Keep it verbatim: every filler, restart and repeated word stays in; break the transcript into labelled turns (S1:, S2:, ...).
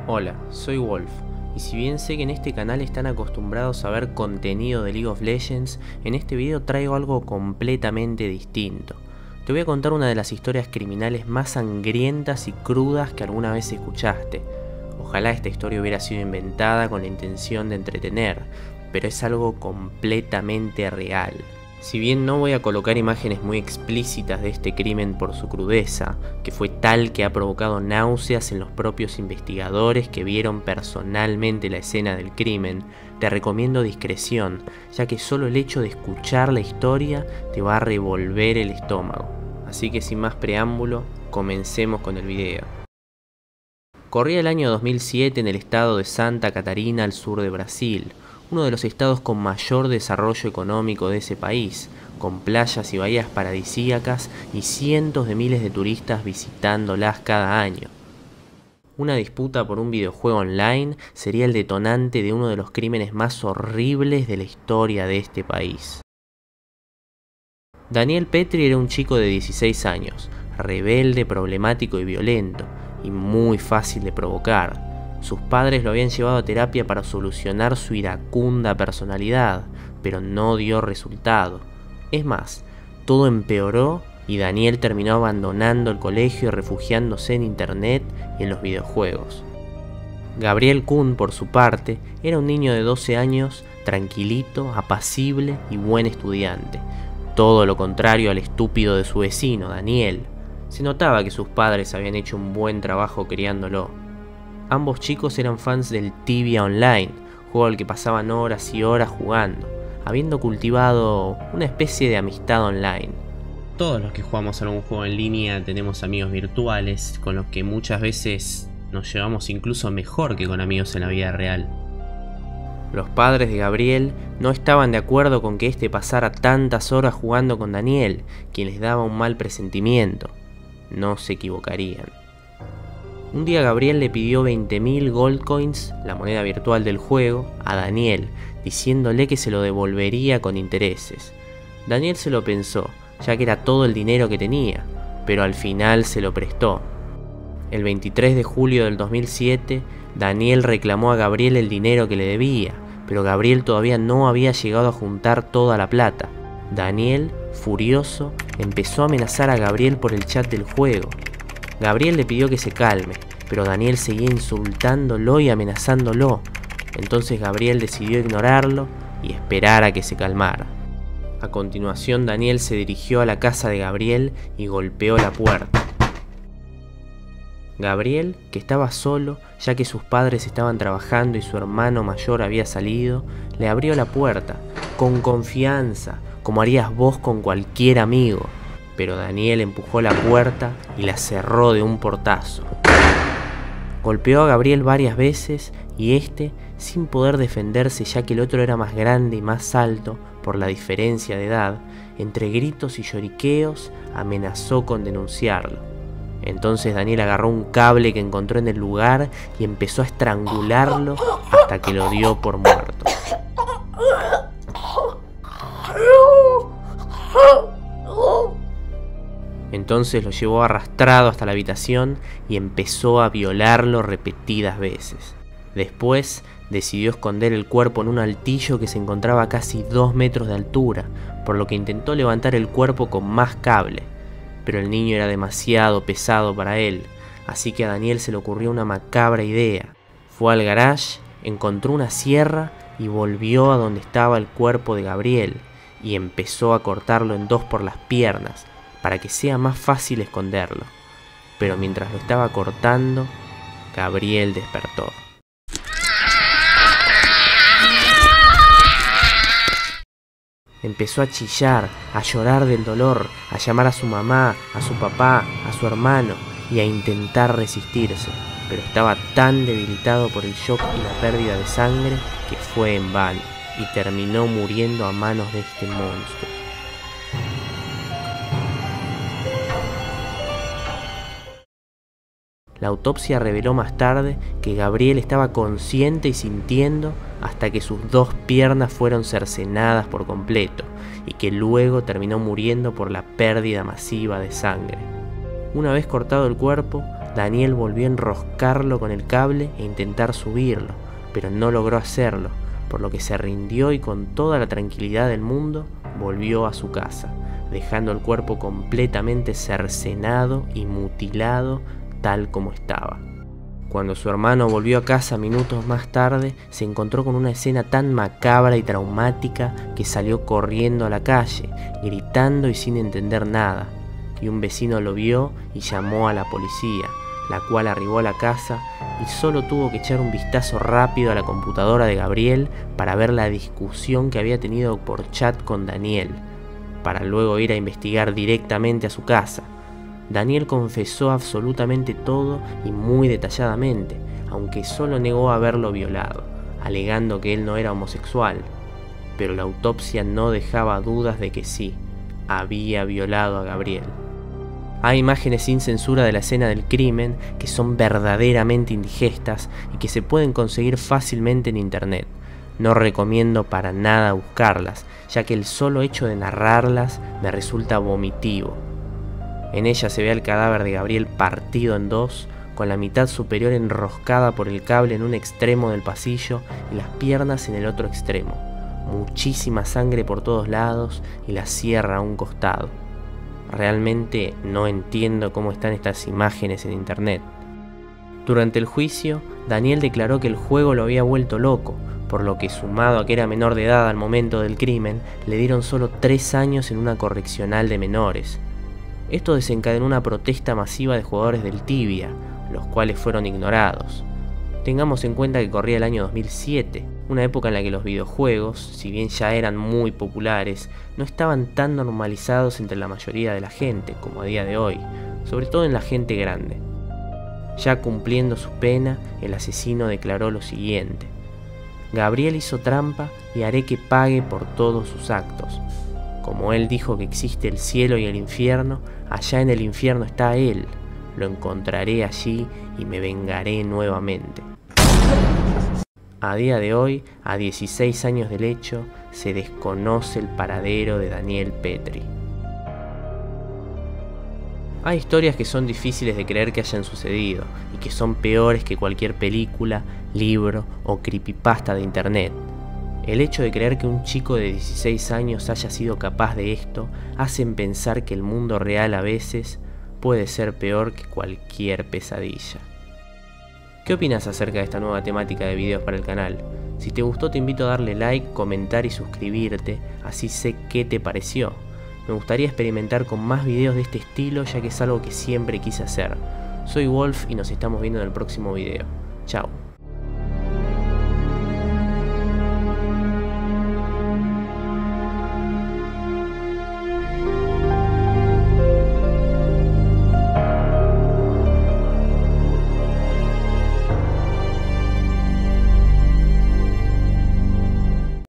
S1: Hola, soy Wolf, y si bien sé que en este canal están acostumbrados a ver contenido de League of Legends, en este video traigo algo completamente distinto. Te voy a contar una de las historias criminales más sangrientas y crudas que alguna vez escuchaste. Ojalá esta historia hubiera sido inventada con la intención de entretener, pero es algo completamente real. Si bien no voy a colocar imágenes muy explícitas de este crimen por su crudeza, que fue tal que ha provocado náuseas en los propios investigadores que vieron personalmente la escena del crimen, te recomiendo discreción, ya que solo el hecho de escuchar la historia te va a revolver el estómago. Así que sin más preámbulo, comencemos con el video. Corría el año dos mil siete en el estado de Santa Catarina, al sur de Brasil, uno de los estados con mayor desarrollo económico de ese país, con playas y bahías paradisíacas y cientos de miles de turistas visitándolas cada año. Una disputa por un videojuego online sería el detonante de uno de los crímenes más horribles de la historia de este país. Daniel Petri era un chico de dieciséis años, rebelde, problemático y violento, y muy fácil de provocar. Sus padres lo habían llevado a terapia para solucionar su iracunda personalidad, pero no dio resultado. Es más, todo empeoró y Daniel terminó abandonando el colegio y refugiándose en internet y en los videojuegos. Gabriel Kun, por su parte, era un niño de doce años, tranquilito, apacible y buen estudiante. Todo lo contrario al estúpido de su vecino, Daniel. Se notaba que sus padres habían hecho un buen trabajo criándolo. Ambos chicos eran fans del Tibia Online, juego al que pasaban horas y horas jugando, habiendo cultivado una especie de amistad online. Todos los que jugamos algún juego en línea tenemos amigos virtuales, con los que muchas veces nos llevamos incluso mejor que con amigos en la vida real. Los padres de Gabriel no estaban de acuerdo con que éste pasara tantas horas jugando con Daniel, quien les daba un mal presentimiento. No se equivocarían. Un día Gabriel le pidió veinte mil gold coins, la moneda virtual del juego, a Daniel, diciéndole que se lo devolvería con intereses. Daniel se lo pensó, ya que era todo el dinero que tenía, pero al final se lo prestó. El veintitrés de julio del dos mil siete, Daniel reclamó a Gabriel el dinero que le debía, pero Gabriel todavía no había llegado a juntar toda la plata. Daniel, furioso, empezó a amenazar a Gabriel por el chat del juego. Gabriel le pidió que se calme, pero Daniel seguía insultándolo y amenazándolo. Entonces Gabriel decidió ignorarlo y esperar a que se calmara. A continuación Daniel se dirigió a la casa de Gabriel y golpeó la puerta. Gabriel, que estaba solo, ya que sus padres estaban trabajando y su hermano mayor había salido, le abrió la puerta, con confianza, como harías vos con cualquier amigo. Pero Daniel empujó la puerta y la cerró de un portazo. Golpeó a Gabriel varias veces y este, sin poder defenderse ya que el otro era más grande y más alto por la diferencia de edad, entre gritos y lloriqueos amenazó con denunciarlo. Entonces Daniel agarró un cable que encontró en el lugar y empezó a estrangularlo hasta que lo dio por muerto. Entonces lo llevó arrastrado hasta la habitación y empezó a violarlo repetidas veces. Después decidió esconder el cuerpo en un altillo que se encontraba a casi dos metros de altura, por lo que intentó levantar el cuerpo con más cable. Pero el niño era demasiado pesado para él, así que a Daniel se le ocurrió una macabra idea. Fue al garage, encontró una sierra y volvió a donde estaba el cuerpo de Gabriel y empezó a cortarlo en dos por las piernas, para que sea más fácil esconderlo. Pero mientras lo estaba cortando, Gabriel despertó. Empezó a chillar, a llorar del dolor, a llamar a su mamá, a su papá, a su hermano y a intentar resistirse, pero estaba tan debilitado por el shock y la pérdida de sangre que fue en vano y terminó muriendo a manos de este monstruo. La autopsia reveló más tarde que Gabriel estaba consciente y sintiendo hasta que sus dos piernas fueron cercenadas por completo y que luego terminó muriendo por la pérdida masiva de sangre. Una vez cortado el cuerpo, Daniel volvió a enroscarlo con el cable e intentar subirlo, pero no logró hacerlo, por lo que se rindió y con toda la tranquilidad del mundo volvió a su casa, dejando el cuerpo completamente cercenado y mutilado tal como estaba. Cuando su hermano volvió a casa minutos más tarde, se encontró con una escena tan macabra y traumática que salió corriendo a la calle, gritando y sin entender nada, y un vecino lo vio y llamó a la policía, la cual arribó a la casa y solo tuvo que echar un vistazo rápido a la computadora de Gabriel para ver la discusión que había tenido por chat con Daniel, para luego ir a investigar directamente a su casa. Daniel confesó absolutamente todo y muy detalladamente, aunque solo negó haberlo violado, alegando que él no era homosexual, pero la autopsia no dejaba dudas de que sí, había violado a Gabriel. Hay imágenes sin censura de la escena del crimen que son verdaderamente indigestas y que se pueden conseguir fácilmente en internet. No recomiendo para nada buscarlas, ya que el solo hecho de narrarlas me resulta vomitivo. En ella se ve al cadáver de Gabriel partido en dos, con la mitad superior enroscada por el cable en un extremo del pasillo y las piernas en el otro extremo. Muchísima sangre por todos lados y la sierra a un costado. Realmente no entiendo cómo están estas imágenes en internet. Durante el juicio, Daniel declaró que el juego lo había vuelto loco, por lo que, sumado a que era menor de edad al momento del crimen, le dieron solo tres años en una correccional de menores. Esto desencadenó una protesta masiva de jugadores del Tibia, los cuales fueron ignorados. Tengamos en cuenta que corría el año dos mil siete, una época en la que los videojuegos, si bien ya eran muy populares, no estaban tan normalizados entre la mayoría de la gente como a día de hoy, sobre todo en la gente grande. Ya cumpliendo su pena, el asesino declaró lo siguiente: Gabriel hizo trampa y haré que pague por todos sus actos. Como él dijo que existe el cielo y el infierno, allá en el infierno está él. Lo encontraré allí y me vengaré nuevamente. A día de hoy, a dieciséis años del hecho, se desconoce el paradero de Daniel Petri. Hay historias que son difíciles de creer que hayan sucedido y que son peores que cualquier película, libro o creepypasta de internet. El hecho de creer que un chico de dieciséis años haya sido capaz de esto hacen pensar que el mundo real a veces puede ser peor que cualquier pesadilla. ¿Qué opinas acerca de esta nueva temática de videos para el canal? Si te gustó te invito a darle like, comentar y suscribirte, así sé qué te pareció. Me gustaría experimentar con más videos de este estilo ya que es algo que siempre quise hacer. Soy Wolf y nos estamos viendo en el próximo video. Chao.